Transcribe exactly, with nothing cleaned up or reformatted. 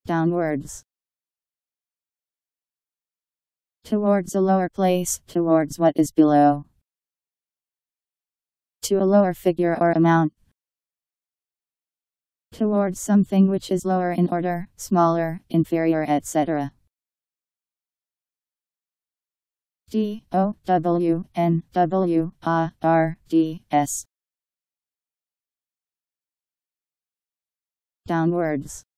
Downwards. Towards a lower place, towards what is below. To a lower figure or amount. Towards something which is lower in order, smaller, inferior, et cetera. D O W N W A R D S. Downwards.